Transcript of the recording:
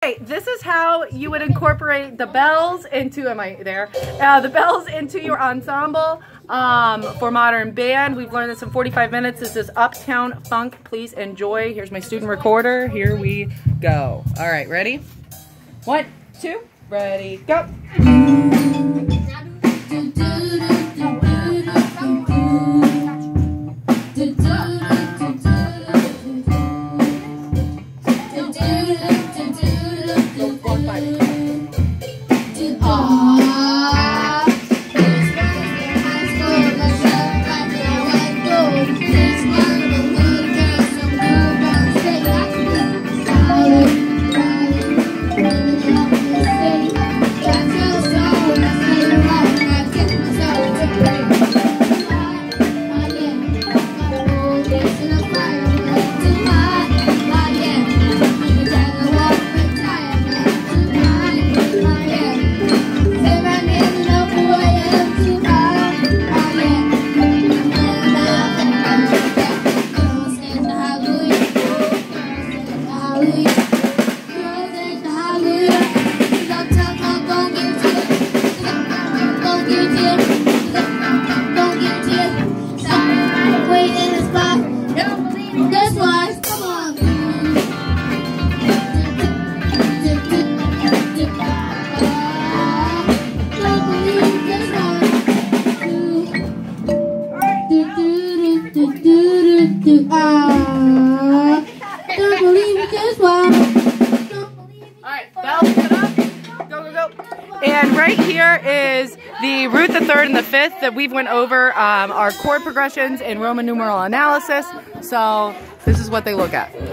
This is how you would incorporate the bells into, am I there? The bells into your ensemble for modern band. We've learned this in 45 minutes. This is Uptown Funk. Please enjoy. Here's my student recorder. Here we go. All right, ready? 1, 2, ready, go. And right here is the root, the third, and the fifth that we've went over our chord progressions in Roman numeral analysis. So this is what they look at.